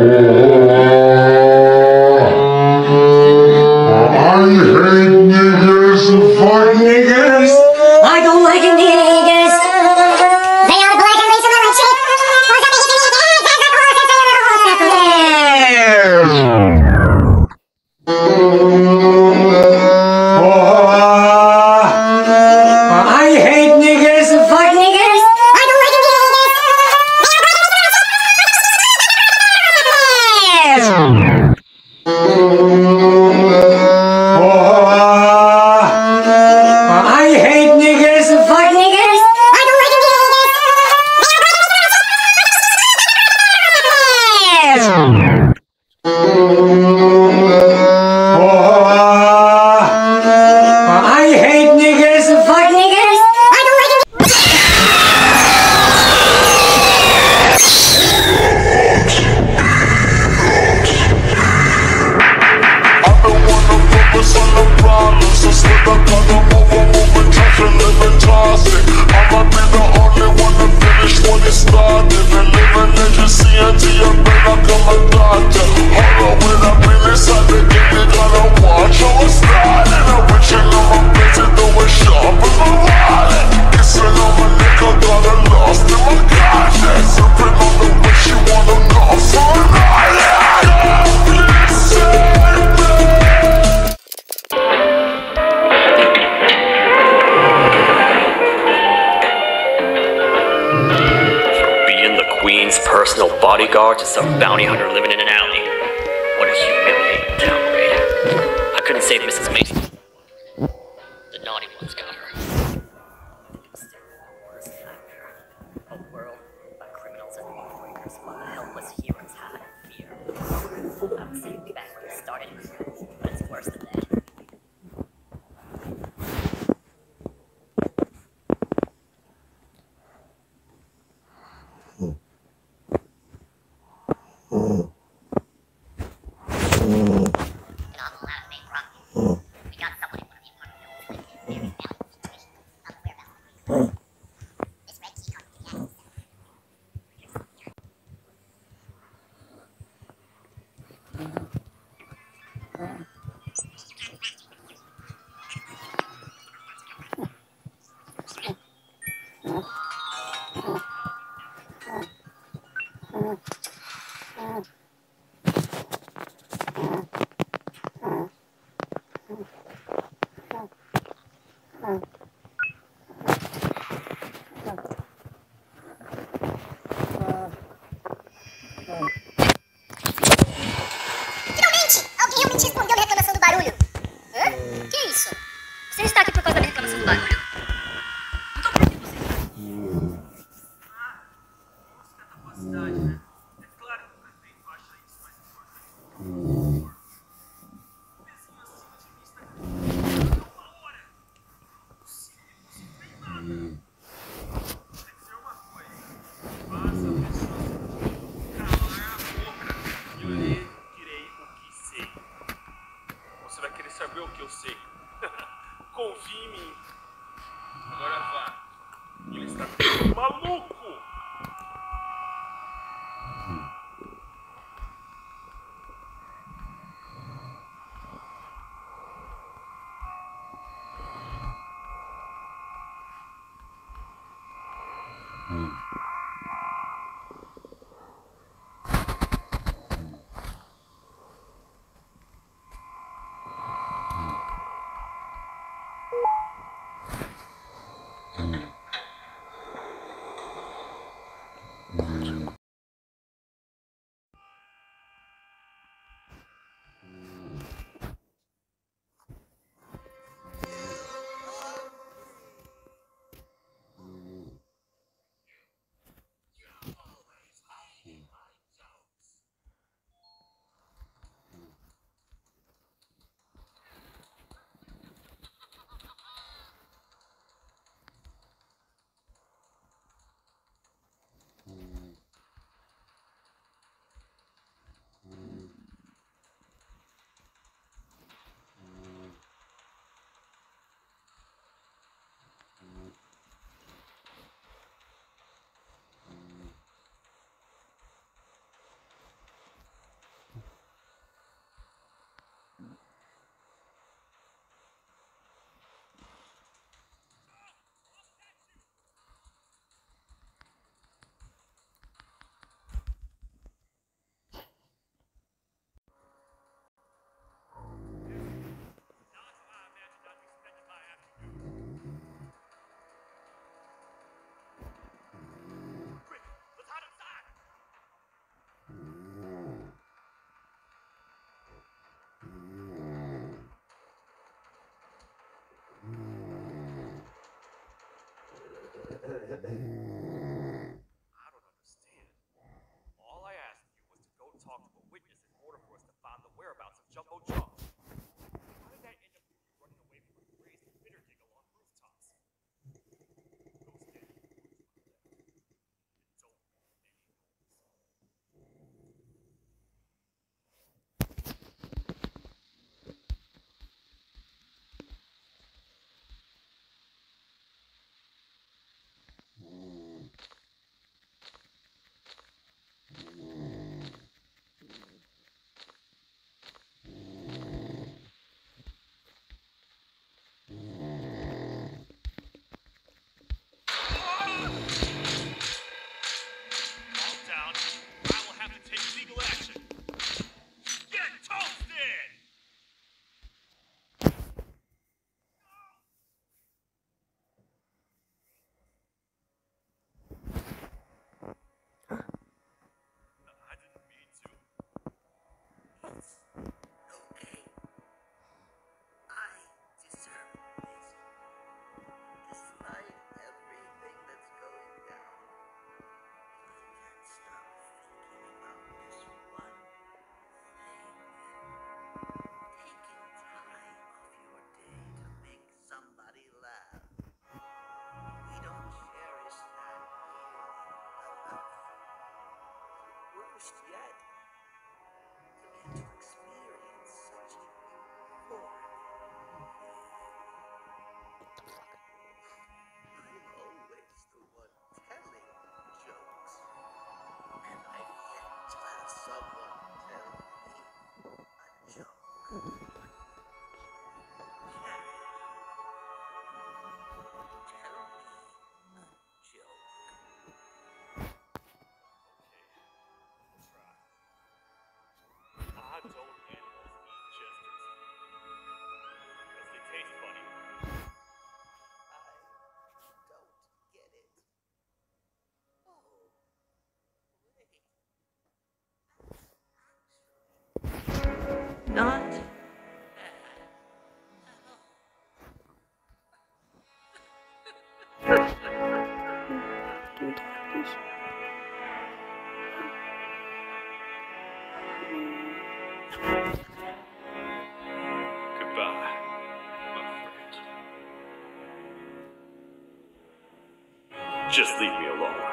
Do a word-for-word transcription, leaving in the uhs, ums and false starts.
Personal bodyguard to some bounty hunter living in an alley. What a humiliating downgrade. I couldn't save Missus Mason. The naughty ones got her. A world of criminals and lawbreakers while helpless heroes have no fear. I was saying back when it started, but it's worse than that. Saber o que eu sei. Confie em mim. Agora vá. Ele está maluco. I don't understand. All I asked you was to go talk to a witness in order for us to find the whereabouts of Jumbo Joe. How did that end up with you running away from a crazed bitter diggle on rooftops? Those dead boys were left. And don't make any noise. Calm down. I will have to take legal action. Get toasted! I didn't mean to. Okay. I deserve this. Despite everything that's going down, I can't stop thinking about this one thing. Taking time off your day to make somebody laugh. We don't cherish that nearly enough. Worst yet, you get to experience such euphoric I'm always the one telling jokes, and I've yet to have someone tell me a joke. Carrie, tell me a joke. Okay, I'll try. I don't animals eat jesters. Because they taste funny. I don't get it. Oh, wait. That's actually not bad at all. Goodbye, my friend. Just leave me alone.